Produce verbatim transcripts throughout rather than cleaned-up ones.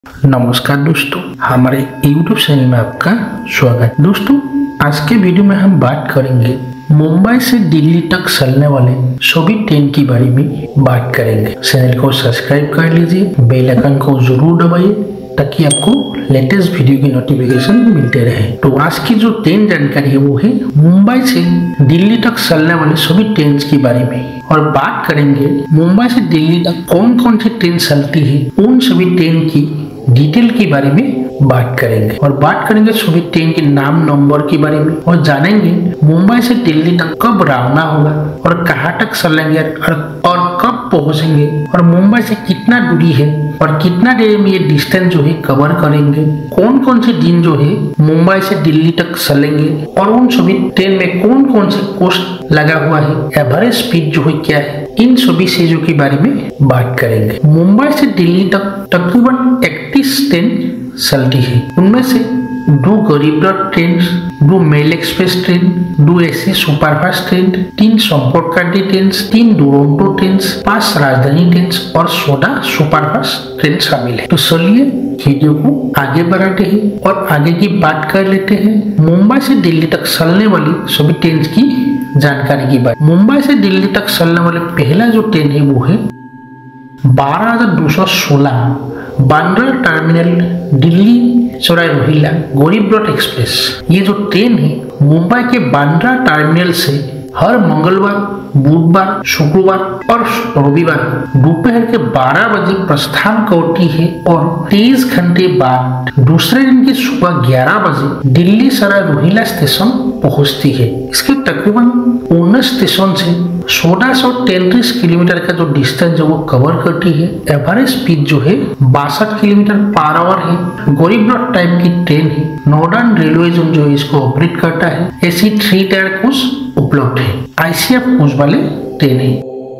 नमस्कार दोस्तों, हमारे यूट्यूब चैनल में आपका स्वागत। दोस्तों, आज के वीडियो में हम बात करेंगे मुंबई से दिल्ली तक चलने वाले सभी ट्रेन के बारे में बात करेंगे। चैनल को सब्सक्राइब कर लीजिए, बेल आइकन को जरूर दबाइए ताकि आपको लेटेस्ट वीडियो की नोटिफिकेशन मिलते रहे। तो आज की जो ट्रेन जानकारी है वो है मुंबई से दिल्ली तक चलने वाले सभी ट्रेन के बारे में, और बात करेंगे मुंबई से दिल्ली तक कौन कौन सी ट्रेन चलती है, उन सभी ट्रेन की डिटेल के बारे में बात करेंगे। और बात करेंगे सभी ट्रेन के नाम नंबर के बारे में, और जानेंगे मुंबई से दिल्ली तक कब रवाना होगा और कहाँ तक चलेंगे और, और कब पहुंचेंगे, और मुंबई से कितना दूरी है और कितना देर में ये डिस्टेंस जो है कवर करेंगे, कौन कौन से दिन जो है मुंबई से दिल्ली तक चलेंगे, और उन सभी ट्रेन में कौन कौन से कॉस्ट लगा हुआ है, एवरेज स्पीड जो है क्या है, इन सभी चीजों के बारे में बात करेंगे। मुंबई से दिल्ली तक तकरीबन इकतीस ट्रेन चलती है। उनमें से दो गरीब रथ ट्रेन, दो मेल एक्सप्रेस ट्रेन, दो एसी सुपरफास्ट ट्रेन, तीन संपर्कक्रांति ट्रेन, तीन दुरंतो ट्रेन, पांच राजधानी ट्रेन और सोलह सुपरफास्ट ट्रेन शामिल है। तो चलिए वीडियो को आगे बढ़ाते हैं और आगे की बात कर लेते हैं मुंबई से दिल्ली तक चलने वाली सभी ट्रेन की जानकारी की बात। मुंबई से दिल्ली तक चलने वाले पहला जो ट्रेन है वो है बारह हजार दो सौ सोलह बांद्रा टर्मिनल दिल्ली सराय रोहिल्ला गरीब रथ एक्सप्रेस। ये जो ट्रेन है मुंबई के बांद्रा टर्मिनल से हर मंगलवार, बुधवार, शुक्रवार और रविवार दोपहर के बारह बजे प्रस्थान करती है और तेईस घंटे बाद दूसरे दिन की सुबह ग्यारह बजे दिल्ली सराय रोहिल्ला स्टेशन पहुंचती है। इसके तकरीबन उन्नीस स्टेशन से सोलह सौ तैंतीस किलोमीटर का जो डिस्टेंस जो वो कवर करती है। एवरेज स्पीड जो है बासठ किलोमीटर पर आवर है। गरीब रथ टाइप की ट्रेन है। नॉर्दर्न रेलवे जोन जो है इसको ऑपरेट करता है। एसी थ्री टायर कोच उपलब्ध है। आईसीएफ कोच वाले ट्रेन है।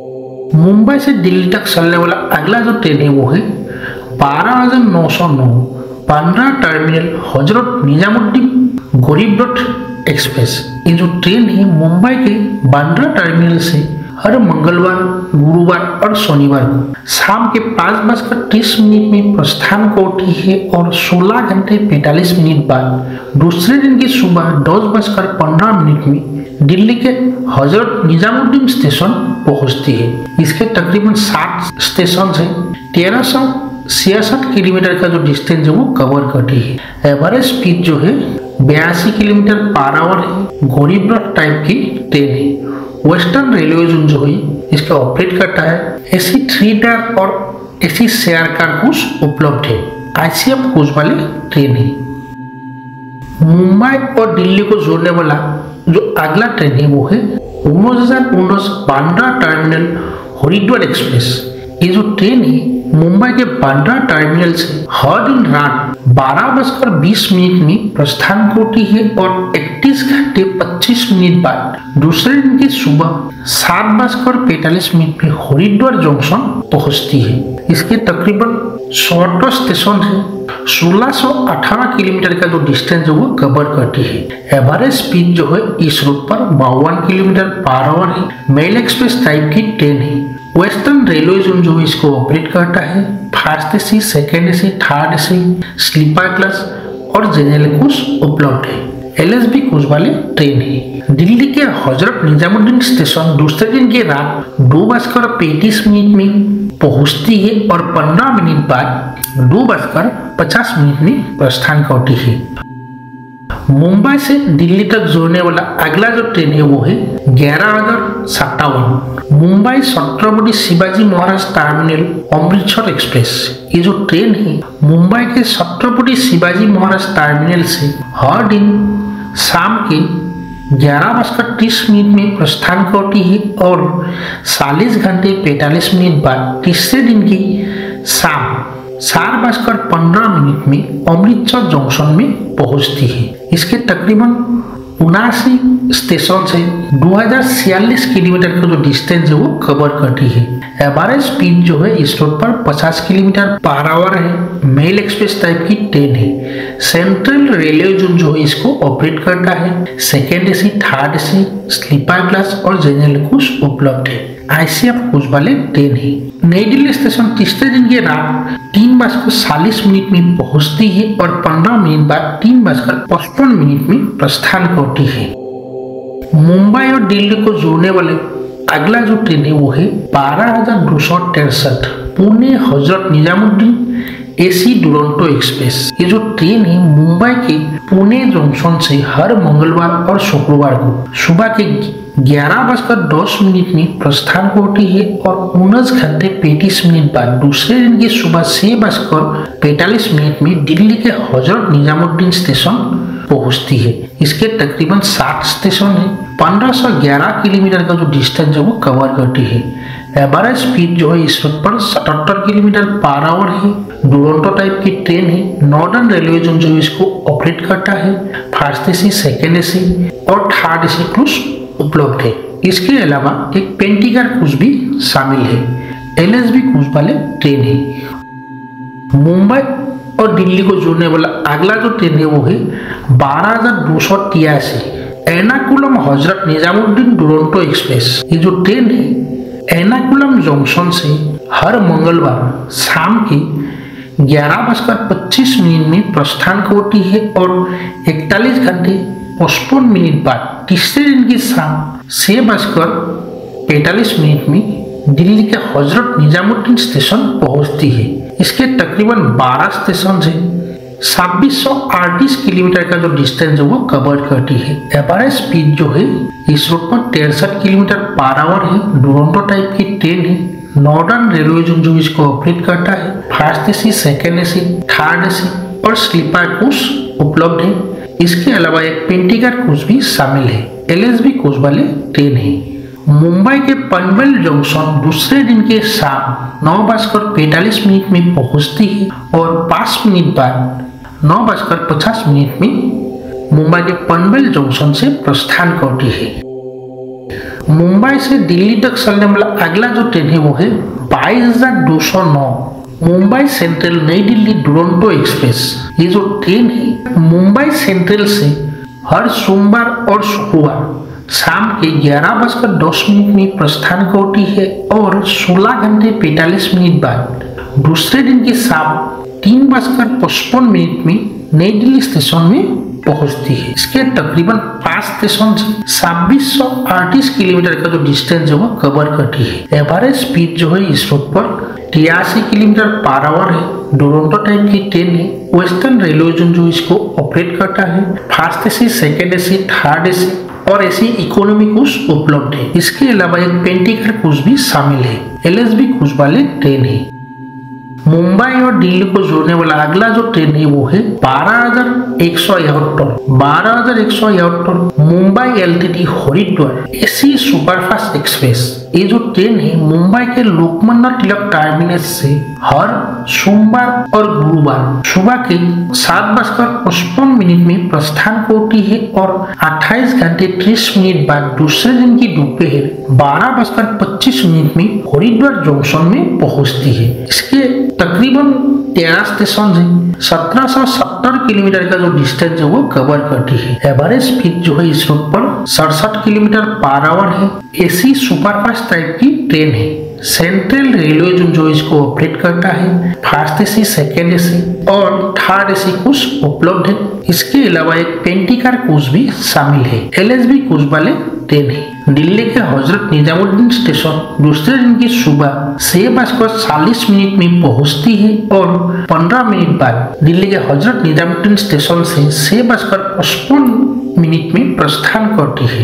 मुंबई से दिल्ली तक चलने वाला अगला जो ट्रेन है वो है बारह हजार नौ सौ नौ बांद्रा टर्मिनल हजरत निजामुद्दीन गरीब रथ एक्सप्रेस। ये जो ट्रेन है मुंबई के बांद्रा टर्मिनल से हर मंगलवार, गुरुवार और शनिवार को शाम के पाँच बजकर तीस मिनट में प्रस्थान करती है और सोलह घंटे पैंतालीस मिनट बाद दूसरे दिन की सुबह दस बजकर पंद्रह मिनट में दिल्ली के हजरत निजामुद्दीन स्टेशन पहुंचती है। इसके तकरीबन सात स्टेशन से तेरह सौ छियासठ किलोमीटर का जो डिस्टेंस है वो कवर करती है। एवरेज स्पीड जो है बयासी किलोमीटर पर आवर है। गरीब रथ टाइप की ट्रेन है। वेस्टर्न रेलवे जोन जो है इसका ऑपरेट करता है। एसी थ्री टायर और एसी शेयर कार कोच उपलब्ध है। आईसीएफ कोच वाले ट्रेन है। मुंबई और दिल्ली को जोड़ने वाला जो अगला ट्रेन है वो है उन्नीस हजार उन्नीस बांद्रा टर्मिनल हरिद्वार एक्सप्रेस। ये जो ट्रेन है मुंबई के बांद्रा टर्मिनल से हर दिन रात बारह बजकर बीस मिनट में प्रस्थान करती है और इकतीस घंटे पच्चीस मिनट बाद दूसरे दिन की सुबह सात बजकर पैंतालीस मिनट में हरिद्वार जंक्शन पहुंचती है। इसके तकरीबन सौ स्टेशन है। सोलह सौ अठारह किलोमीटर का जो डिस्टेंस है वो कवर करती है। एवरेज स्पीड जो है इस रूट पर बावन किलोमीटर पर आवर है। मेल एक्सप्रेस टाइप की ट्रेन है। वेस्टर्न रेलवे जोन जो है इसको ऑपरेट करता है। First AC, second AC, third AC, sleeper class और जनरल कोच उपलब्ध है। एलएसबी कोच वाले ट्रेन है। दिल्ली के हजरत निजामुद्दीन स्टेशन दूसरे दिन की रात दो बजकर पैंतीस मिनट में पहुंचती है और पंद्रह मिनट बाद दो बजकर पचास मिनट में प्रस्थान करती है। मुंबई से दिल्ली तक जोड़ने वाला अगला जो ट्रेन है वो है ग्यारह हजार सत्तावन मुंबई छत्रपति शिवाजी महाराज टर्मिनल अमृतसर एक्सप्रेस। ये जो ट्रेन है मुंबई के छत्रपति शिवाजी महाराज टर्मिनल से हर दिन शाम के ग्यारह बजकर तीस मिनट में प्रस्थान करती है और चालीस घंटे पैंतालीस मिनट बाद तीसरे दिन की शाम चार बजकर पंद्रह मिनट में अमृतसर जंक्शन में पहुंचती है। इसके तकरीबन उनासी स्टेशन से दो हजार छियालीस किलोमीटर का जो डिस्टेंस है वो कवर करती है। एवरेज स्पीड जो है इस रोड पर पचास किलोमीटर पर आवर है। मेल एक्सप्रेस टाइप की ट्रेन है। सेंट्रल रेलवे जोन जो है इसको ऑपरेट करता है। Second AC, third AC, sleeper class और जनरल कोच उपलब्ध है। आईसीएफ कोच वाले ट्रेन है। नई दिल्ली स्टेशन तीसरे दिन की रात तीन बजकर चालीस मिनट में पहुंचती है और पंद्रह मिनट बाद तीन बजकर पचपन मिनट में प्रस्थान करती है। मुंबई और दिल्ली को जोड़ने वाले अगला जो ट्रेन है वो है बारह हजार दो सौ तिरसठ पुणे हजरत निजामुद्दीन एसी दुरंतो एक्सप्रेस। ये जो ट्रेन है मुंबई के पुणे जंक्शन से हर मंगलवार और शुक्रवार को सुबह के ग्यारह बजकर दस मिनट में प्रस्थान करती है और उन्नीस घंटे पैंतीस मिनट बाद दूसरे दिन की सुबह छह बजकर पैंतालीस मिनट में दिल्ली के हजरत निजामुद्दीन स्टेशन पहुंचती है। इसके तकरीबन सात स्टेशन है। पंद्रह सौ ग्यारह किलोमीटर का जो डिस्टेंस है वो कवर करती है। एवरेज स्पीड जो है इस वक्त पर सतहत्तर किलोमीटर पर आवर है। दुरंतो टाइप की ट्रेन है। नॉर्दर्न रेलवे जोन जो इसको ऑपरेट करता है। फर्स्ट एसी, सेकेंड एसी और थर्ड एसी क्रूज उपलब्ध है। इसके अलावा एक पेंटिकर क्रूज भी शामिल है। एलएसबी क्रूज वाले ट्रेन है। मुंबई और दिल्ली को जोड़ने वाला अगला जो ट्रेन है वो है बारह हजार दो सौ तिरासी एर्नाकुलम हजरत निजामुद्दीन दुरंतो एक्सप्रेस। ये जो ट्रेन है एर्नाकुलम जंक्शन से हर मंगलवार शाम के ग्यारह बजकर पच्चीस मिनट में प्रस्थान करती है और इकतालीस घंटे पचपन मिनट बाद तीसरे दिन की शाम छह बजकर पैंतालीस मिनट में दिल्ली के हजरत निजामुद्दीन स्टेशन पहुंचती है। इसके तकरीबन बारह स्टेशन है। छब्बीस सौ अड़तीस किलोमीटर का जो डिस्टेंस है वो कवर करती है। एवरेज स्पीड जो है इस रूट पर तिरसठ किलोमीटर पर आवर है। दुरंतो टाइप की ट्रेन है। नॉर्दर्न रेलवे जोन जो इसको ऑपरेट करता है। First AC, second AC, third AC और स्लीपर क्रूज उपलब्ध है। इसके अलावा एक पेंटिकर क्रूज भी शामिल है। एलएसबी क्रूज वाले ट्रेन है। मुंबई के पनवेल जंक्शन दूसरे दिन के शाम नौ बजकर पैंतालीस मिनट में पहुंचती है और पाँच मिनट बाद नौ बजकर पचास मिनट में मुंबई के पनवेल जंक्शन से प्रस्थान करती है। मुंबई से दिल्ली तक चलने वाला अगला जो ट्रेन है वो है बाईस हजार दो सौ नौ मुंबई सेंट्रल नई दिल्ली दुरंतो एक्सप्रेस। ये जो ट्रेन है मुंबई सेंट्रल से हर सोमवार और शुक्रवार शाम के ग्यारह बजकर दस मिनट में प्रस्थान करती है और सोलह घंटे पैंतालीस मिनट बाद दूसरे दिन की शाम तीन बजकर पचपन मिनट में नई दिल्ली स्टेशन में पहुंचती है। इसके तकरीबन पांच स्टेशन छब्बीस सौ अड़तीस किलोमीटर का जो डिस्टेंस है वो कवर करती है। एवरेज स्पीड जो है इस रूट पर तिरासी किलोमीटर पर आवर है। दुरंतो टाइप की ट्रेन है। वेस्टर्न रेलवे जोन जो इसको ऑपरेट करता है। First AC, second AC, third AC और ऐसी इकोनॉमी क्रूज उपलब्ध है। इसके अलावा एक पेंटिकर क्रूज भी शामिल है। एलएसबी क्रूज वाले ट्रेन है। मुंबई और दिल्ली को जोड़ने वाला अगला जो ट्रेन है वो है बारह हजार एक सौ इकहत्तर बारह हजार एक सौ इकहत्तर Mumbai LTT Haridwar AC superfast express. ये जो ट्रेन है मुंबई के लोकमान्य तिलक टर्मिनस से हर सोमवार और गुरुवार सुबह के सात बजकर पचपन मिनट में प्रस्थान करती है और अट्ठाईस घंटे तीस मिनट बाद दूसरे दिन की दोपहर बारह बजकर पच्चीस मिनट में हरिद्वार जंक्शन में पहुंचती है। इसके तकरीबन तेरह स्टेशन है। सत्रह सौ सत्तर किलोमीटर का जो डिस्टेंस है वो कवर करती है। एवरेज स्पीड जो है इस रूट पर सड़सठ किलोमीटर पर आवर है। एसी सुपरफास्ट टाइप की ट्रेन है। सेंट्रल रेलवे जोन जो इसको ऑपरेट करता है। फर्स्ट एसी, सेकेंड एसी और थर्ड एसी क्रूज उपलब्ध है। इसके अलावा एक पेंटिकर क्रूज भी शामिल है। एलएसबी क्रूज वाले ट्रेन है। दिल्ली के हजरत निजामुद्दीन स्टेशन दूसरे दिन की सुबह छह बजकर चालीस मिनट में पहुंचती है और पंद्रह मिनट बाद दिल्ली के हजरत निजामुद्दीन स्टेशन से छह बजकर पचपन मिनट में प्रस्थान करती है।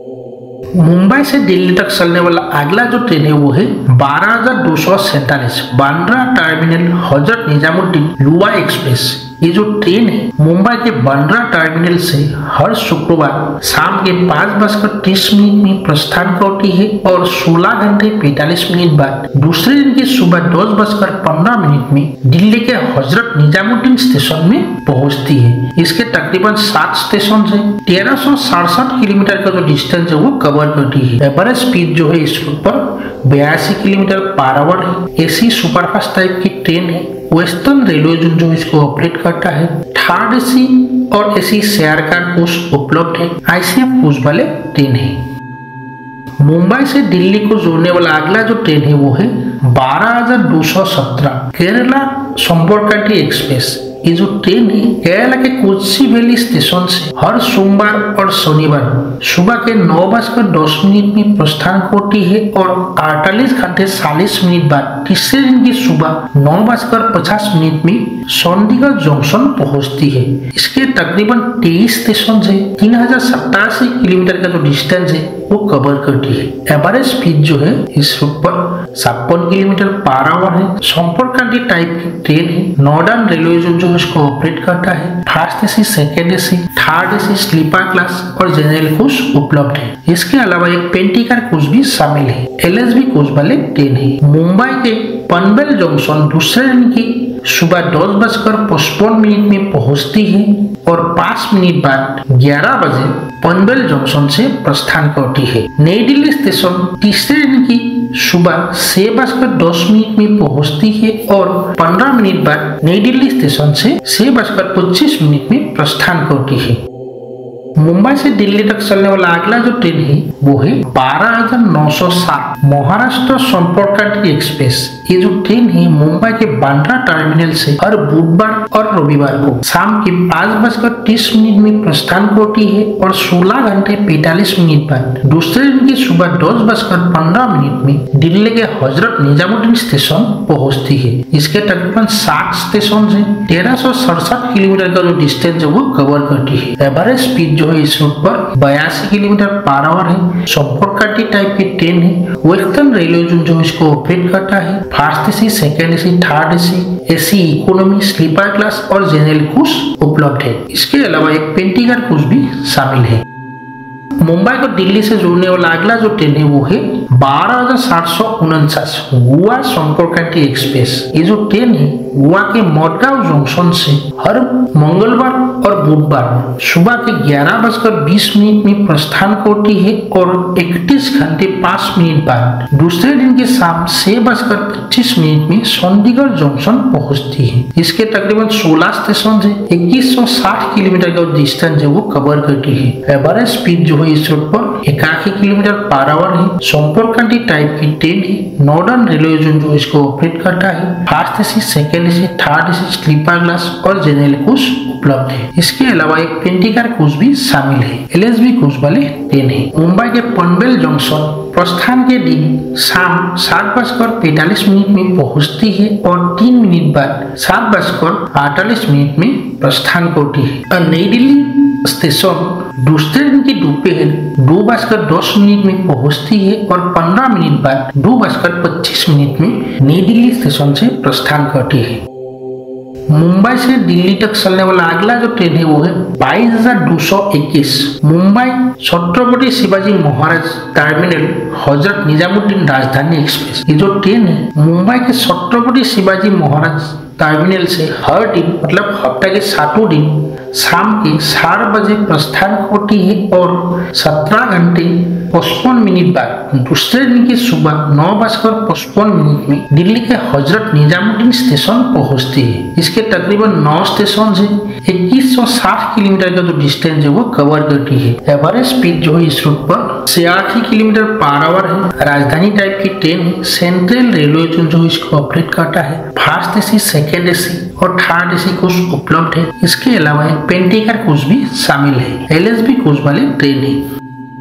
मुंबई से दिल्ली तक चलने वाला अगला जो ट्रेन है वो है बारह हजार दो सौ सैतालीस बांद्रा टर्मिनल हजरत निजामुद्दीन युवा एक्सप्रेस। ये जो ट्रेन है मुंबई के बांद्रा टर्मिनल से हर शुक्रवार शाम के पाँच बजकर तीस मिनट में प्रस्थान करती है और सोलह घंटे पैंतालीस मिनट बाद दूसरे दिन की सुबह दस बजकर पंद्रह मिनट में दिल्ली के हजरत निजामुद्दीन स्टेशन में पहुंचती है। इसके तकरीबन सात स्टेशन है। तेरह सौ सड़सठ किलोमीटर का जो डिस्टेंस है वो कवर करती है। एवरेज स्पीड जो है इस रूट पर बयासी किलोमीटर पर आवर है। एसी सुपरफास्ट टाइप की ट्रेन है। वेस्टर्न रेलवे जोन जो इसको ऑपरेट करता है। थर्ड एसी और एसी शेयर कार कोच उपलब्ध है। आईसीएफ कोच वाले ट्रेन है। मुंबई से दिल्ली को जोड़ने वाला अगला जो ट्रेन है वो है बारह हजार दो सौ सत्रह केरला संपर्काटी एक्सप्रेस। ये जो ट्रेन है केरला के कोच्चिवैली स्टेशन से हर सोमवार और शनिवार सुबह के नौ बजकर दस मिनट में प्रस्थान करती है और अड़तालीस घंटे चालीस मिनट बाद तीसरे दिन की सुबह नौ बजकर पचास मिनट में चंडीगढ़ जंक्शन पहुंचती है। इसके तकरीबन तेईस स्टेशन है, तीन हजार सत्तासी किलोमीटर का जो डिस्टेंस है वो कवर करती है। एवरेज स्पीड जो है इस रूट पर छप्पन किलोमीटर पर आवर है। संपर्काटी टाइप की ट्रेन है। नॉर्दर्न रेलवे जोन जो इसको ऑपरेट करता है। First AC, second AC, third AC, sleeper class और जनरल कोच उपलब्ध है। इसके अलावा एक पेंटिकर कोच भी शामिल है। एलएसबी कोच वाले ट्रेन है। मुंबई के पनवेल जंक्शन दूसरे दिन की सुबह दस बजकर पचपन मिनट में पहुंचती है और पाँच मिनट बाद ग्यारह बजे पनवेल जंक्शन से प्रस्थान करती है। नई दिल्ली स्टेशन तीसरे दिन की सुबह छह बजकर दस मिनट में पहुंचती है और पंद्रह मिनट बाद नई दिल्ली स्टेशन से छह बजकर पच्चीस मिनट में प्रस्थान करती है। मुंबई से दिल्ली तक चलने वाला अगला जो ट्रेन है वो है बारह हजार नौ सौ सात महाराष्ट्र संपर्काटी एक्सप्रेस। ये जो ट्रेन है मुंबई के बांद्रा टर्मिनल से हर बुधवार और रविवार को शाम के पाँच बजकर तीस मिनट में प्रस्थान करती है और सोलह घंटे पैंतालीस मिनट बाद दूसरे दिन की सुबह दस बजकर पंद्रह मिनट में दिल्ली के हजरत निजामुद्दीन स्टेशन पहुंचती है। इसके तकरीबन सात स्टेशन है। तेरह सौ सड़सठ किलोमीटर का जो डिस्टेंस है वो कवर करती है। एवरेज स्पीड जो है इस रूट पर बयासी किलोमीटर पर आवर है। संपर्काटी टाइप की ट्रेन है। वेस्टर्न रेलवे जोन जो इसको ऑपरेट करता है। First AC, second AC, third AC, AC economy, sleeper class और जनरल कोच उपलब्ध है। इसके अलावा एक पेंटिकर कोच भी शामिल है। मुंबई को दिल्ली से जोड़ने वाला अगला जो ट्रेन है वो है बारह हजार सात सौ उनचास गोवा संपर्काटी एक्सप्रेस। ये जो ट्रेन है गोवा के मडगांव जंक्शन से हर मंगलवार और बुधवार सुबह के ग्यारह बजकर बीस मिनट में प्रस्थान करती है और इकतीस घंटे पाँच मिनट बाद दूसरे दिन की शाम छह बजकर पच्चीस मिनट में चंडीगढ़ जंक्शन पहुंचती है। इसके तकरीबन सोलह स्टेशन है। इक्कीस सौ साठ किलोमीटर का डिस्टेंस है वो कवर करती है। एवरेज स्पीड जो है इस रूट पर इक्यासी किलोमीटर पर आवर है। संपर्काटी टाइप की ट्रेन है। नॉर्दर्न रेलवे जोन जो इसको ऑपरेट करता है। First AC, second AC, third AC, sleeper class और जनरल कोच उपलब्ध है। इसके अलावा एक पेंटिकर कोच भी शामिल है। एलएसबी कोच वाले ट्रेन है। मुंबई के पनवेल जंक्शन प्रस्थान के दिन शाम सात बजकर पैंतालीस मिनट में पहुंचती है और तीन मिनट बाद सात बजकर अड़तालीस मिनट में प्रस्थान करती है और नई दिल्ली स्टेशन दूसरे दिन की दोपहर दो बजकर दस मिनट में पहुंचती है और पंद्रह मिनट बाद दो बजकर पच्चीस मिनट में नई दिल्ली स्टेशन से प्रस्थान करती है। मुंबई से दिल्ली तक चलने वाला अगला जो ट्रेन है वो है बाईस हजार दो सौ इक्कीस मुंबई छत्रपति शिवाजी महाराज टर्मिनल हजरत निजामुद्दीन राजधानी एक्सप्रेस। ये जो ट्रेन है मुंबई के छत्रपति शिवाजी महाराज टर्मिनल से हर दिन मतलब हफ्ते के सातों दिन शाम के चार बजे प्रस्थान करती है और सत्रह घंटे पचपन मिनट बाद दूसरे दिन की सुबह नौ बजकर पचपन मिनट में दिल्ली के हजरत निजामुद्दीन स्टेशन पहुंचती है। इसके तकरीबन नौ स्टेशन है। इक्कीस सौ साठ किलोमीटर का जो डिस्टेंस है वो कवर करती है। एवरेज स्पीड जो है इस रूट पर छियासी किलोमीटर पर आवर है। राजधानी टाइप की ट्रेन है। सेंट्रल रेलवे जोन जो इसको ऑपरेट करता है। फर्स्ट एसी, सेकेंड एसी और थर्ड एसी कोच उपलब्ध है। इसके अलावा एक पेंटिकर कोच भी शामिल है। एलएसबी कोच वाले ट्रेन है।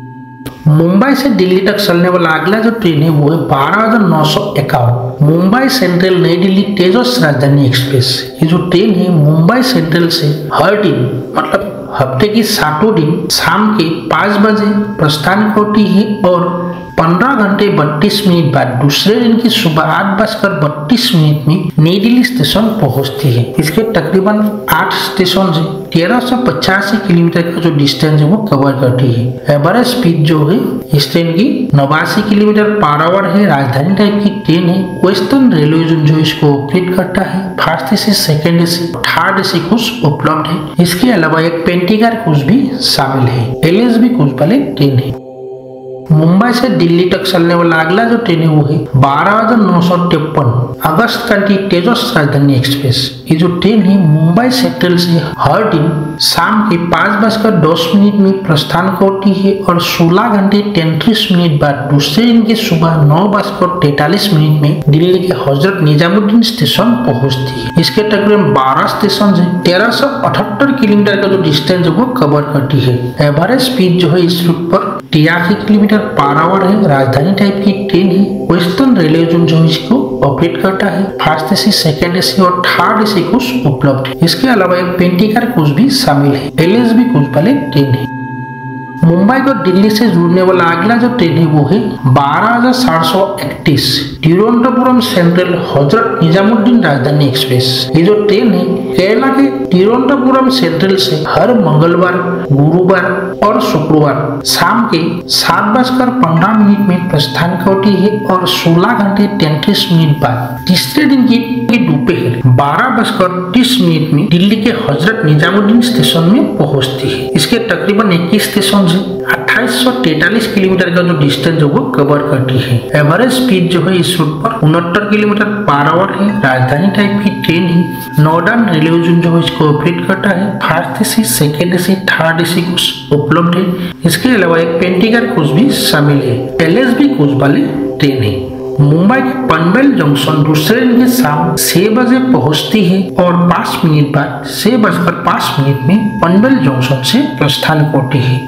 मुंबई से दिल्ली तक चलने वाला अगला जो ट्रेन है वो है बारह हजार नौ सौ इक्यावन मुंबई सेंट्रल नई दिल्ली तेजस राजधानी एक्सप्रेस। ये जो ट्रेन है मुंबई सेंट्रल से हर दिन मतलब हफ्ते की सातों दिन शाम के पाँच बजे प्रस्थान करती है और पंद्रह घंटे बत्तीस मिनट बाद दूसरे दिन की सुबह आठ बजकर बत्तीस मिनट में नई दिल्ली स्टेशन पहुंचती है। इसके तकरीबन आठ स्टेशन है। तेरह सौ पचासी किलोमीटर का जो डिस्टेंस है वो कवर करती है। एवरेज स्पीड जो है इस ट्रेन की नवासी किलोमीटर पर आवर है। राजधानी टाइप की ट्रेन है। वेस्टर्न रेलवे जोन जो इसको ऑपरेट करता है। First AC, second AC, third AC coach उपलब्ध है। इसके अलावा एक पेंटिकर कोच भी शामिल है। एलएसबी कोच वाले ट्रेन है। मुंबई से दिल्ली तक चलने वाला अगला जो ट्रेन है वो है बारह हजार नौ सौ तिरपन अगस्त क्रांति तेजस राजधानी एक्सप्रेस। ये जो ट्रेन है मुंबई सेंट्रल से हर दिन शाम के पाँच बजकर दस मिनट में प्रस्थान करती है और सोलह घंटे तैंतीस मिनट बाद दूसरे दिन के सुबह नौ बजकर तैतालीस मिनट में दिल्ली के हजरत निजामुद्दीन स्टेशन पहुंचती है। इसके तकरीबन बारह स्टेशन है, तेरह सौ अठहत्तर किलोमीटर का जो डिस्टेंस है वो कवर करती है। एवरेज स्पीड जो है इस रूट पर तिरासी किलोमीटर पर आवर है। राजधानी टाइप की ट्रेन है। वेस्टर्न रेलवे जोन जो इसको ऑपरेट करता है। फर्स्ट एसी, सेकेंड एसी और थर्ड एसी कोच उपलब्ध है। इसके अलावा एक पेंटिकार कोच भी शामिल है। एलएसबी कोच वाले ट्रेन है। मुंबई को दिल्ली से जुड़ने वाला अगला जो ट्रेन है वो है बारह हजार सात सौ इकतीस तिरुवनंतपुरम सेंट्रल हजरत निजामुद्दीन राजधानी एक्सप्रेस। ये जो ट्रेन है केरला के तिरुवनंतपुरम सेंट्रल से हर मंगलवार, गुरुवार और शुक्रवार शाम के सात बजकर पंद्रह मिनट में प्रस्थान करती है और सोलह घंटे तैंतीस मिनट बाद तीसरे दिन की दोपहर बारह बजकर तीस मिनट में दिल्ली के हजरत निजामुद्दीन स्टेशन में पहुंचती है। इसके तकरीबन इक्कीस स्टेशन अट्ठाईस सौ तैतालीस किलोमीटर का जो डिस्टेंस है वो कवर करती है। एवरेज स्पीड जो है इस रूट पर उनहत्तर किलोमीटर पर आवर है। राजधानी टाइप की ट्रेन है। नॉर्दर्न रेलवे जोन जो है इसको ऑपरेट करता है। First AC, second AC, third AC coach उपलब्ध है। इसके अलावा एक पेंटिकार कोच भी शामिल है। एलएसबी कोच वाले ट्रेन है। मुंबई के पनवेल जंक्शन दूसरे दिन के शाम छह बजे पहुंचती है और पाँच मिनट बाद छह बजकर पाँच मिनट में पनवेल जंक्शन से प्रस्थान करती है।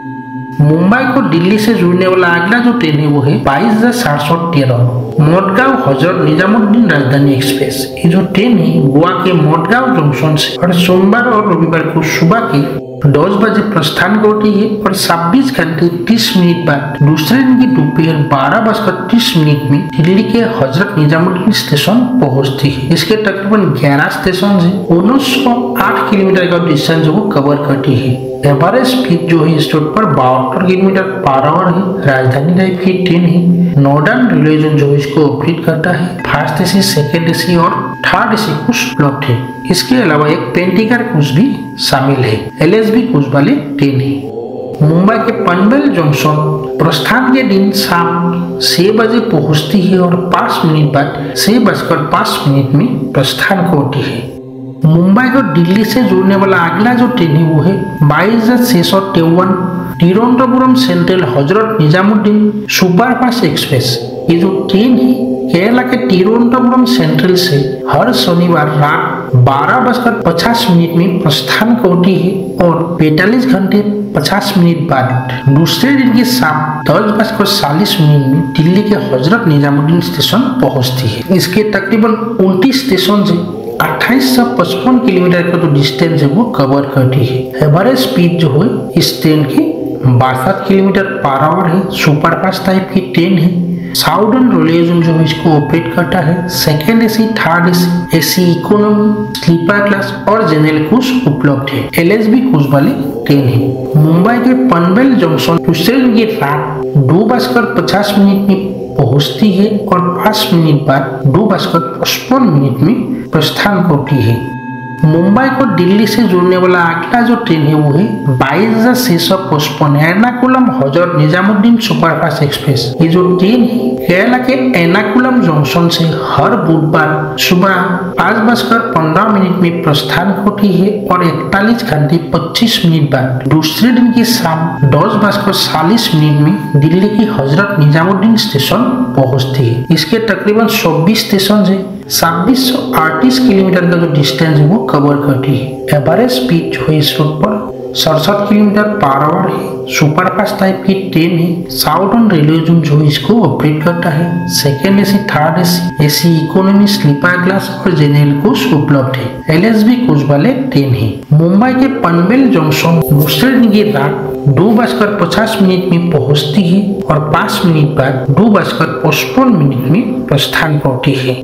मुंबई को दिल्ली से जुड़ने वाला अगला जो ट्रेन है वो है बाईस हजार सात सौ तेरह मोटगांव हजरत निजामुद्दीन राजधानी एक्सप्रेस। ये जो ट्रेन है गोवा के मोटगांव जंक्शन से और सोमवार और रविवार को सुबह के दस बजे प्रस्थान करती है और छब्बीस घंटे तीस मिनट बाद दूसरे दिन की दोपहर बारह बजकर तीस मिनट में दिल्ली के हजरत निजामुद्दीन स्टेशन पहुंचती है। इसके तकरीबन ग्यारह स्टेशन है। उन्नीस सौ आठ किलोमीटर का डिस्टेंस वो कवर करती है। एवरेज स्पीड जो है इस रूट पर बहत्तर किलोमीटर पर आवर है। राजधानी टाइप की ट्रेन है। नॉर्दर्न रेलवे जोन जो इसको ऑपरेट करता है। फर्स्ट एसी, सेकेंड एसी और थर्ड एसी कोच उपलब्ध है। इसके अलावा एक पेंटिकार कोच भी शामिल है। एलएसबी कोच वाले ट्रेन है। मुंबई के पनवेल जंक्शन प्रस्थान के दिन शाम छह बजे पहुंचती है और पाँच मिनट बाद छह बजकर पाँच मिनट में प्रस्थान करती है। मुंबई को दिल्ली से जोड़ने वाला अगला जो ट्रेन है वो है बाईस हजार छह सौ तिरपन Thiruvananthapuram central Hazrat Nizamuddin superfast express. ये जो ट्रेन है केरला के तिरुवनंतपुरम सेंट्रल से हर शनिवार रात बारह बजकर पचास मिनट में प्रस्थान करती है और पैंतालीस घंटे पचास मिनट बाद दूसरे दिन की शाम दस बजकर चालीस मिनट में दिल्ली के हजरत निजामुद्दीन स्टेशन पहुंचती है। इसके तकरीबन उनतीस स्टेशन है। अट्ठाईस सौ पचपन किलोमीटर का जो डिस्टेंस है वो कवर करती है। एवरेज स्पीड जो है इस ट्रेन की बासठ किलोमीटर पर आवर है। सुपरफास्ट टाइप की ट्रेन है। साउदर्न रेलवे जोन जो है इसको ऑपरेट करता है। Second AC, third AC, AC economy, sleeper class और जनरल कोच उपलब्ध है। एलएसबी कोच वाले ट्रेन है। मुंबई के पनवेल जंक्शन दूसरे दिन की रात दो बजकर पचास मिनट में पहुंचती है और पाँच मिनट बाद दो बजकर पचपन मिनट में प्रस्थान करती है। मुंबई को दिल्ली से जोड़ने वाला अगला जो ट्रेन है वो है बाईस हजार छह सौ पचपन एर्नाकुलम हजरत निजामुद्दीन सुपरफास्ट एक्सप्रेस। ये जो ट्रेन है केरला के एर्नाकुलम जंक्शन से हर बुधवार सुबह पाँच बजकर पंद्रह मिनट में प्रस्थान करती है और इकतालीस घंटे पच्चीस मिनट बाद दूसरे दिन की शाम दस बजकर चालीस मिनट में दिल्ली की हजरत निजामुद्दीन स्टेशन पहुंचती है। इसके तकरीबन चौबीस स्टेशन है। छब्बीस सौ अड़तीस किलोमीटर का जो डिस्टेंस है वो कवर करती है। एवरेज स्पीड जो है इस रूट पर सड़सठ किलोमीटर पर आवर है। सुपरफास्ट टाइप की ट्रेन है। साउदर्न रेलवे जोन जो इसको ऑपरेट करता है। Second AC, third AC, AC economy, sleeper class और जनरल कोच उपलब्ध है। एलएसबी कोच वाले ट्रेन है। मुंबई के पनवेल जंक्शन दूसरे दिन की रात दो बजकर पचास मिनट में पहुंचती है और पाँच मिनट बाद दो बजकर पचपन मिनट में प्रस्थान करती है।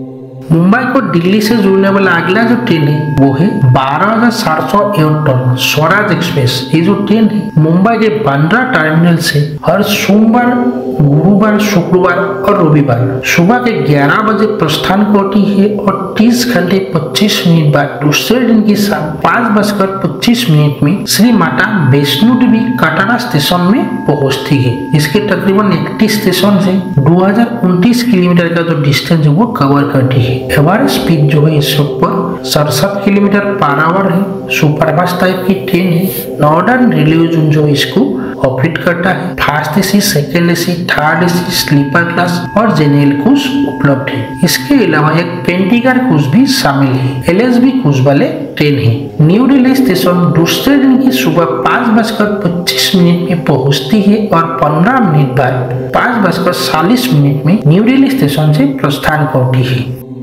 मुंबई को दिल्ली से जोड़ने वाला अगला जो ट्रेन है वो है बारह हजार सात सौ इकहत्तर स्वराज एक्सप्रेस। ये जो ट्रेन है मुंबई के बांद्रा टर्मिनल से हर सोमवार, गुरुवार, शुक्रवार और रविवार सुबह के ग्यारह बजे प्रस्थान करती है और तीस घंटे पच्चीस मिनट बाद दूसरे दिन की शाम पाँच बजकर पच्चीस मिनट में श्री माता वैष्णो देवी कटरा स्टेशन में पहुंचती है। इसके तकरीबन इकतीस स्टेशन से दो हजार उनतीस किलोमीटर का जो डिस्टेंस है वो कवर करती है। एवरेज स्पीड जो है इस पर सड़सठ किलोमीटर पर आवर है। सुपरफास्ट टाइप की ट्रेन है। नॉर्दर्न रेलवे जोन जो इसको ऑपरेट करता है। First AC, second AC, third AC, sleeper class और जनरल कोच उपलब्ध है। इसके अलावा एक पेंटिकर कोच भी शामिल है। एलएसबी कोच वाले ट्रेन है। न्यू दिल्ली स्टेशन दूसरे दिन की सुबह पाँच बजकर पच्चीस मिनट में पहुंचती है और पंद्रह मिनट बाद पाँच बजकर चालीस मिनट में न्यू दिल्ली स्टेशन से प्रस्थान करती है।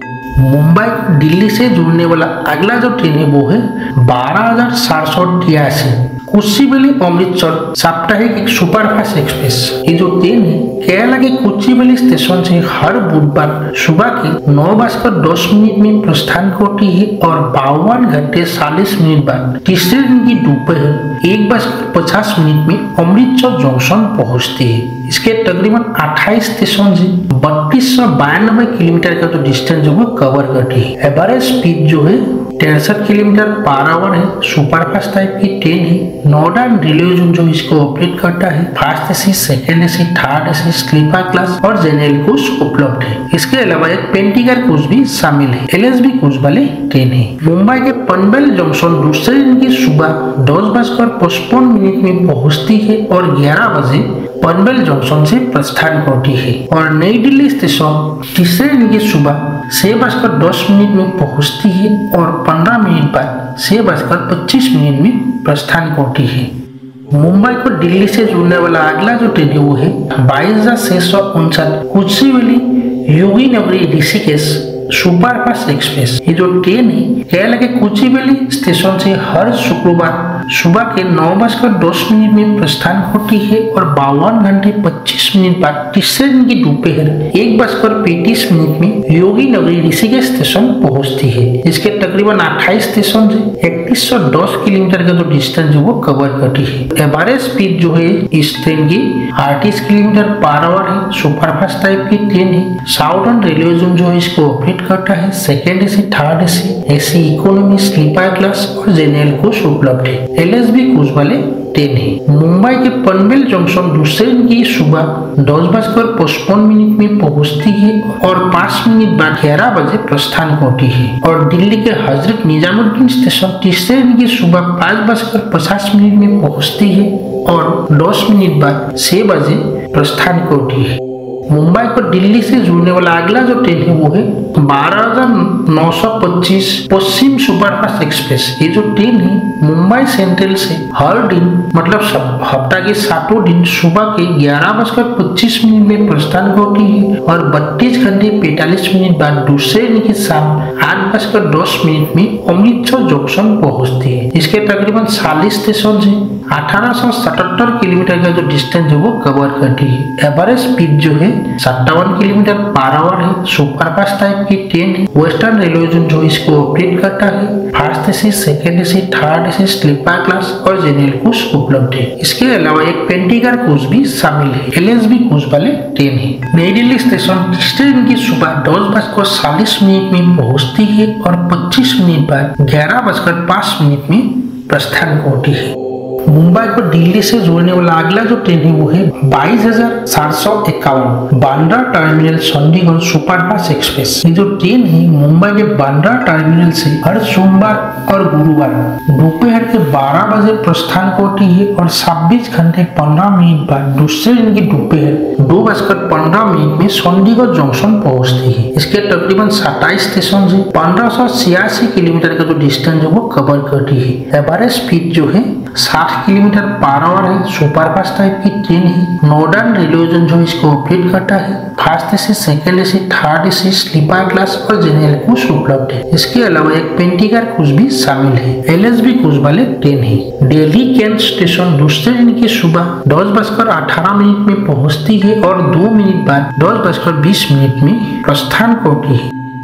मुंबई को दिल्ली से जोड़ने वाला अगला जो ट्रेन है वो है बारह हजार सात सौ तिरासी कोचुवेली अमृतसर साप्ताहिक एक सुपरफास्ट एक्सप्रेस। ये जो ट्रेन है केरला के कोचुवेली स्टेशन से हर बुधवार सुबह के नौ बजकर दस मिनट में प्रस्थान करती है और बावन घंटे चालीस मिनट बाद तीसरे दिन की दोपहर एक बजकर पचास मिनट में अमृतसर जंक्शन पहुंचती है। इसके तकरीबन अट्ठाईस स्टेशन से बत्तीस सौ बानवे किलोमीटर का जो डिस्टेंस है वो कवर करती है। एवरेज स्पीड जो है तिरसठ किलोमीटर पर आवर है। सुपरफास्ट टाइप की ट्रेन है। नॉर्दर्न रेलवे जोन जो इसको ऑपरेट करता है। First AC, second AC, third AC, sleeper class और जनरल कोच उपलब्ध है। इसके अलावा एक पेंटिकर कोच भी शामिल है। एलएसबी कोच वाले ट्रेन है। मुंबई के पनवेल जंक्शन दूसरे दिन की सुबह दस बजकर पचपन मिनट में पहुंचती है और ग्यारह बजे पनवेल जंक्शन से प्रस्थान करती है और नई दिल्ली स्टेशन तीसरे दिन की सुबह छह बजकर दस मिनट में पहुंचती है और पंद्रह मिनट बाद छह बजकर पच्चीस मिनट में प्रस्थान करती है। मुंबई को दिल्ली से जोड़ने वाला अगला जो ट्रेन है वो है बाईस हजार छह सौ उनसठ कोचुवेली योगी नगरी ऋषिकेश सुपरफास्ट एक्सप्रेस। ये जो ट्रेन है केरला के कोचुवेली स्टेशन से हर शुक्रवार सुबह के नौ बजकर दस मिनट में प्रस्थान करती है और बावन घंटे पच्चीस मिनट बाद तीसरे दिन की दोपहर एक बजकर पैंतीस मिनट में योगी नगरी ऋषिकेश स्टेशन पहुंचती है। इसके तकरीबन अट्ठाईस स्टेशन से इकतीस सौ दस किलोमीटर का जो डिस्टेंस है वो कवर करती है। एवरेज स्पीड जो है इस ट्रेन की अड़तीस किलोमीटर पर आवर है। सुपरफास्ट टाइप की ट्रेन है। साउदर्न रेलवे जोन जो है इसको ऑपरेट करता है। Second AC, third AC, AC economy, sleeper class और जनरल कोच उपलब्ध है। एलएसबी कोच वाले ट्रेन है। मुंबई के पनवेल जंक्शन दूसरे दिन की सुबह दस बजकर पचपन मिनट में पहुंचती है और पाँच मिनट बाद ग्यारह बजे प्रस्थान करती है और दिल्ली के हजरत निजामुद्दीन स्टेशन तीसरे दिन की सुबह पाँच बजकर पचास मिनट में पहुंचती है और दस मिनट बाद छह बजे प्रस्थान करती है। मुंबई को दिल्ली से जोड़ने वाला अगला जो ट्रेन है वो है बारह हजार नौ सौ पच्चीस पश्चिम सुपरफास्ट एक्सप्रेस। ये जो ट्रेन है मुंबई सेंट्रल से हर दिन मतलब हफ्ता के सातों दिन सुबह के ग्यारह बजकर पच्चीस मिनट में प्रस्थान करती है और बत्तीस घंटे पैंतालीस मिनट बाद दूसरे दिन की शाम आठ बजकर दस मिनट में अमृतसर जंक्शन पहुंचती है। इसके तकरीबन चालीस स्टेशन से अठारह सौ सतहत्तर किलोमीटर का जो डिस्टेंस है वो कवर करती है। एवरेज स्पीड जो है सत्तावन किलोमीटर पर आवर है। सुपरफास्ट टाइप की ट्रेन है। वेस्टर्न रेलवे जोन जो इसको ऑपरेट करता है। First AC, second AC, third AC, sleeper class और जनरल कोच उपलब्ध है। इसके अलावा एक पेंटिकर कोच भी शामिल है। एलएसबी कोच वाले ट्रेन है। नई दिल्ली स्टेशन तीसरे दिन की सुबह दस बजकर चालीस मिनट में पहुंचती है और पच्चीस मिनट बाद ग्यारह बजकर पाँच मिनट में प्रस्थान करती है। मुंबई को दिल्ली से जोड़ने वाला अगला जो ट्रेन है वो है बाईस हजार सात सौ इक्यावन Bandra terminal Chandigarh superfast express. ये जो ट्रेन है मुंबई के बांद्रा टर्मिनल से हर सोमवार और गुरुवार दोपहर के बारह बजे प्रस्थान करती है और छब्बीस घंटे पंद्रह मिनट बाद दूसरे दिन की दोपहर दो बजकर पंद्रह मिनट में चंडीगढ़ जंक्शन पहुंचती है। इसके तकरीबन सत्ताईस स्टेशन से पंद्रह सौ छियासी किलोमीटर का जो डिस्टेंस है वो कवर करती है। एवरेज स्पीड जो है साठ किलोमीटर पर आवर है। सुपरफास्ट टाइप की ट्रेन है। नॉर्दर्न रेलवे जोन जो इसको ऑपरेट करता है। First AC, second AC, third AC, sleeper class और जनरल कोच उपलब्ध है। इसके अलावा एक पेंटिकर कोच भी शामिल है। एलएसबी कोच वाले ट्रेन है। दिल्ली कैंट स्टेशन दूसरे दिन की सुबह दस बजकर अठारह मिनट में पहुंचती है और दो मिनट बाद दस बजकर बीस मिनट में प्रस्थान करती है।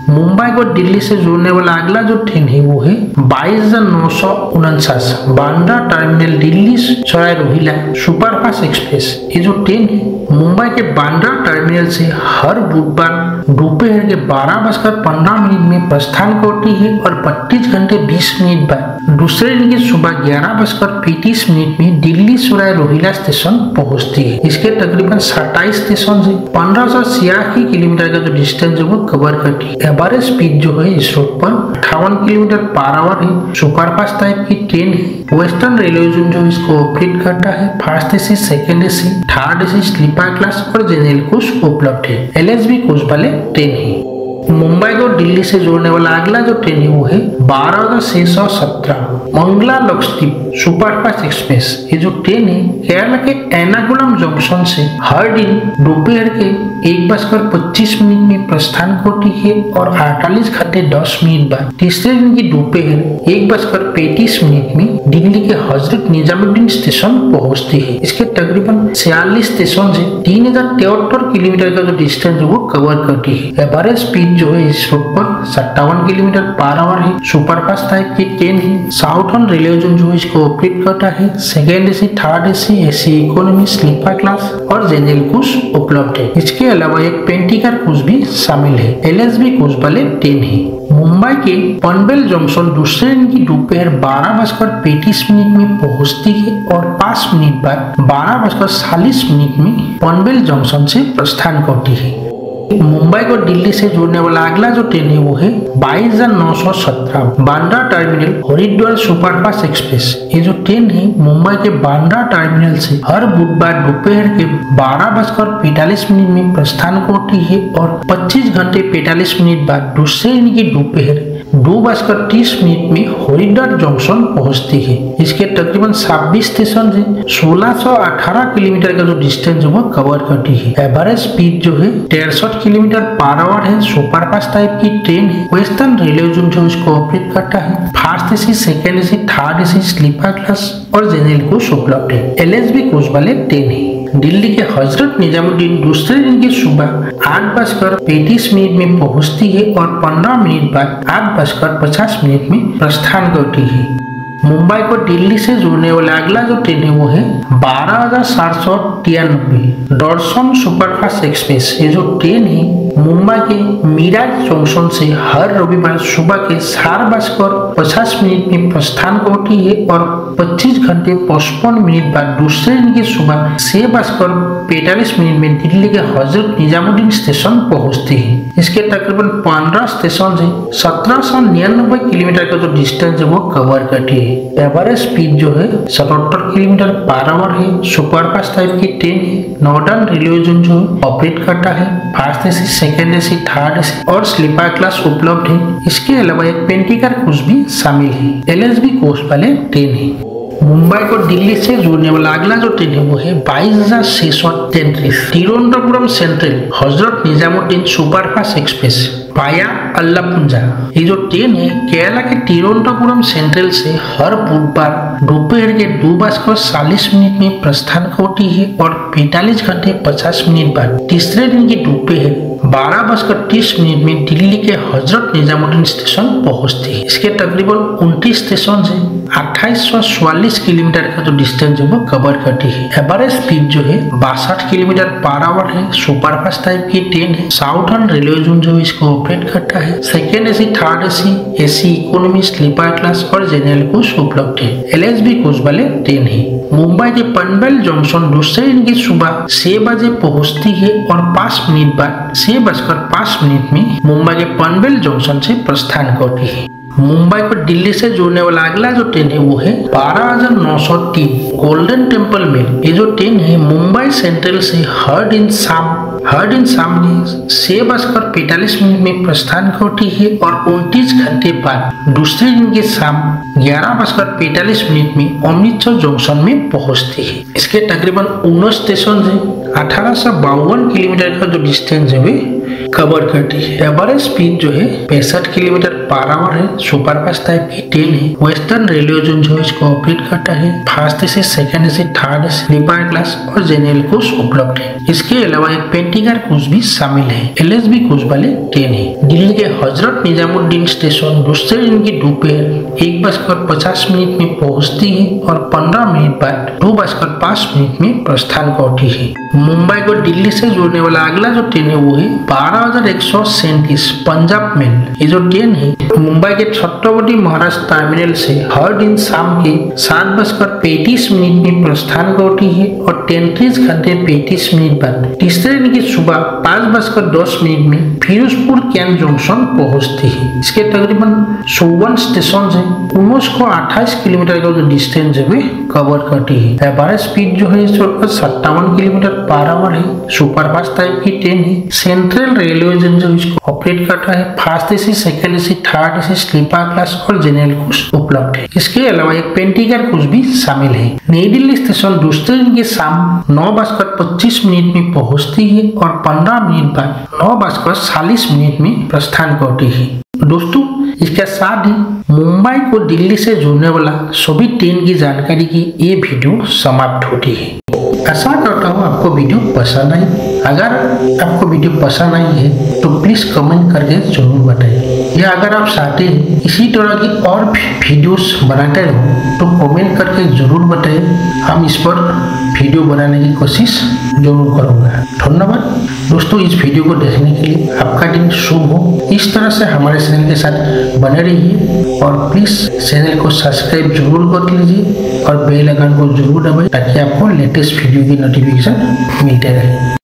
मुंबई को दिल्ली से जोड़ने वाला अगला जो ट्रेन है वो है बाईस हजार नौ सौ उनचास Bandra terminal Delhi Sarai Rohilla superfast express. ये जो ट्रेन है मुंबई के बांद्रा टर्मिनल से हर बुधवार दोपहर के बारह बजकर पंद्रह मिनट में प्रस्थान करती है और पच्चीस घंटे बीस मिनट बाद दूसरे दिन की सुबह ग्यारह बजकर पैंतीस मिनट में दिल्ली सराय रोहिला स्टेशन पहुंचती है। इसके तकरीबन सत्ताईस स्टेशन से पंद्रह सौ छियासी किलोमीटर का जो डिस्टेंस है वो कवर करती है। एवरेज स्पीड जो है इस रूट पर अट्ठावन किलोमीटर पर आवर है। सुपरफास्ट टाइप की ट्रेन है। वेस्टर्न रेलवे जोन जो इसको ऑपरेट करता है। First AC, second AC, third AC, sleeper class और जनरल कोच उपलब्ध है। एल एस बी कोच वाले ट्रेन है। मुंबई को दिल्ली से जोड़ने वाला अगला जो ट्रेन है वो है बारह हजार छह सौ सत्रह मंगला लक्षद्वीप सुपरफास्ट एक्सप्रेस। ये जो ट्रेन है केरला के एर्नाकुलम जंक्शन से हर दिन दोपहर के एक बजकर पच्चीस मिनट में प्रस्थान करती है और अड़तालीस घंटे दस मिनट बाद तीसरे दिन की दोपहर एक बजकर पैंतीस मिनट में दिल्ली के हजरत निजामुद्दीन स्टेशन पहुंचती है। इसके तकरीबन छियालीस स्टेशन से तीन हजार तिहत्तर किलोमीटर का जो डिस्टेंस वो कवर करती है। एवरेज स्पीड जो है इस रूट पर सत्तावन किलोमीटर पर आवर है। सुपरफास्ट टाइप की ट्रेन है। साउथर्न रेलवे जोन जो इसको ऑपरेट करता है। Second AC, third AC, AC economy, sleeper class और जनरल कोच उपलब्ध है। इसके अलावा एक पेंटिकर कोच भी शामिल है। एल एस बी कोच वाले ट्रेन है। मुंबई के पनवेल जंक्शन दूसरे दिन की दोपहर बारह बजकर पैंतीस मिनट में पहुंचती है और पाँच मिनट बाद बारह बजकर चालीस मिनट में पनवेल जंक्शन से प्रस्थान करती है। मुंबई को दिल्ली से जोड़ने वाला अगला जो ट्रेन है वो है बाईस हजार नौ सौ सत्रह Bandra terminal Haridwar superfast express. ये जो ट्रेन है मुंबई के बांद्रा टर्मिनल से हर बुधवार दोपहर के बारह बजकर पैंतालीस मिनट में प्रस्थान करती है और पच्चीस घंटे पैंतालीस मिनट बाद दूसरे दिन की दोपहर दो बजकर तीस मिनट में हरिद्वार जंक्शन पहुंचती है। इसके तकरीबन छब्बीस स्टेशन से सोलह सौ अठारह किलोमीटर का जो डिस्टेंस वो कवर करती है। एवरेज स्पीड जो है तिरसठ किलोमीटर पर आवर है। सुपरफास्ट टाइप की ट्रेन है। वेस्टर्न रेलवे जोन जो इसको ऑपरेट करता है। First AC, second AC, third AC, sleeper class और जनरल कोच उपलब्ध है। एल एस बी कोच वाले ट्रेन है। दिल्ली के हजरत निजामुद्दीन दूसरे दिन की सुबह आठ बजकर पैंतीस मिनट में पहुंचती है और पंद्रह मिनट बाद आठ बजकर पचास मिनट में प्रस्थान करती है। मुंबई को दिल्ली से जोड़ने वाला अगला जो ट्रेन है वो है बारह हजार सात सौ तिरानबे दर्शन सुपरफास्ट एक्सप्रेस। ये जो ट्रेन है मुंबई के मीराज जंक्शन से हर रविवार सुबह के चार बजकर पचास मिनट में प्रस्थान करती है और पच्चीस घंटे पचपन मिनट बाद दूसरे दिन की सुबह छह बजकर पैंतालीस मिनट में दिल्ली के हजरत निजामुद्दीन स्टेशन पहुंचती है। इसके तकरीबन पंद्रह स्टेशन से सत्रह सौ निन्यानबे किलोमीटर का जो डिस्टेंस है वो कवर करती है। एवरेज स्पीड जो है सतहत्तर किलोमीटर पर आवर है। सुपरफास्ट टाइप की ट्रेन है। नॉर्दर्न रेलवे जोन जो ऑपरेट करता है। First AC, second AC, third AC और स्लीपर क्लास उपलब्ध है। इसके अलावा एक पेंटिकर कोच भी शामिल है। एल एस बी कोच वाले ट्रेन है। मुंबई को दिल्ली से जोड़ने वाला अगला जो ट्रेन है वो है बाईस हजार छह सौ तैंतीस Thiruvananthapuram central Hazrat Nizamuddin superfast express via Alappuzha. ये जो ट्रेन है केरला के तिरुवनंतपुरम सेंट्रल से हर बुधवार दोपहर के दो बजकर चालीस मिनट में प्रस्थान करती है और पैंतालीस घंटे पचास मिनट बाद तीसरे दिन की दोपहर बारह बजकर तीस मिनट में दिल्ली के हजरत निजामुद्दीन स्टेशन पहुंचती है। इसके तकरीबन उनतीस स्टेशन से अट्ठाईस सौ चौवालीस किलोमीटर का जो डिस्टेंस है वो कवर करती है। एवरेज स्पीड जो है बासठ किलोमीटर पर आवर है। सुपरफास्ट टाइप की ट्रेन है। साउथर्न रेलवे जोन जो इसको ऑपरेट करता है। Second AC, third AC, AC economy, sleeper class और जनरल कोच उपलब्ध है। एल एस बी कोच वाले ट्रेन है। मुंबई के पनवेल जंक्शन दूसरे दिन की सुबह छह बजे पहुंचती है और पाँच मिनट बाद छह बजकर पाँच मिनट में मुंबई के पनवेल जंक्शन से प्रस्थान करती है। मुंबई को दिल्ली से जोड़ने वाला अगला जो ट्रेन है वो है बारह हजार नौ सौ तीन गोल्डन टेम्पल मेल। ये जो ट्रेन है मुंबई सेंट्रल से हर दिन शाम हर दिन शाम में छह बजकर पैंतालीस मिनट में प्रस्थान करती है और उनतीस घंटे बाद दूसरे दिन की शाम ग्यारह बजकर पैंतालीस मिनट में अमृतसर जंक्शन में पहुंचती है। इसके तकरीबन उन्नीस स्टेशन से अठारह सौ बावन किलोमीटर का जो डिस्टेंस है वे कवर करती है। एवरेज स्पीड जो है पैंसठ किलोमीटर पारावर है, सुपरफास्ट टाइप की ट्रेन है। वेस्टर्न रेलवे जोन जो इसको ऑपरेट करता है। फर्स्ट से सेकंड से थर्ड स्लीपर क्लास और जनरल कोच उपलब्ध है। इसके अलावा एक पेंटिगर कोच भी शामिल है। एल एस बी कोच वाले ट्रेन है। दिल्ली के हजरत निजामुद्दीन स्टेशन दूसरे दिन की दोपहर एक बजकर पचास मिनट में पहुंचती है और पंद्रह मिनट बाद दो बजकर पाँच मिनट में प्रस्थान करती है। मुंबई को दिल्ली से जोड़ने वाला अगला जो ट्रेन है वो है बारह हजार एक सौ सैंतीस पंजाब मेल। ये जो ट्रेन है मुंबई के छत्रपति महाराज टर्मिनल से हर दिन शाम के सात बजकर पैंतीस मिनट में प्रस्थान करती है और तैंतीस घंटे पैंतीस मिनट बाद तीसरे दिन की सुबह पाँच बजकर दस मिनट में फिरोजपुर कैंट जंक्शन पहुंचती है। इसके तकरीबन चौवन स्टेशन है। उन्नीस को अट्ठाईस किलोमीटर का जो डिस्टेंस है वे कवर करती है। एवरेज स्पीड जो है सत्तावन किलोमीटर पर आवर है। सुपरफास्ट टाइप की ट्रेन है। सेंट्रल रेलवे जोन जो इसको ऑपरेट करता है। First AC, second AC, third AC, sleeper class और जनरल कोच उपलब्ध है। इसके अलावा एक पेंटिगर कोच भी शामिल है। नई दिल्ली स्टेशन दूसरे दिन की शाम नौ बजकर पच्चीस मिनट में पहुंचती है और पंद्रह मिनट बाद नौ बजकर चालीस मिनट में प्रस्थान करती है। दोस्तों, इसके साथ ही मुंबई को दिल्ली से जोड़ने वाला सभी ट्रेन की जानकारी की ये वीडियो समाप्त होती है। आशा करता हूँ आपको वीडियो पसंद आई। अगर आपको वीडियो पसंद आई है तो प्लीज कमेंट करके जरूर बताइए, या अगर आप चाहते हैं इसी तरह की और भी वीडियोस बनाते रहो तो कमेंट करके जरूर बताइए। हम इस पर वीडियो बनाने की कोशिश जरूर करूँगा। धन्यवाद दोस्तों, इस वीडियो को देखने के लिए। आपका दिन शुभ हो। इस तरह से हमारे चैनल के साथ बने रहिए और प्लीज चैनल को सब्सक्राइब जरूर कर लीजिए और बेल आइकन को जरूर दबाइए ताकि आपको लेटेस्ट वीडियो की नोटिफिकेशन मिलते रहे।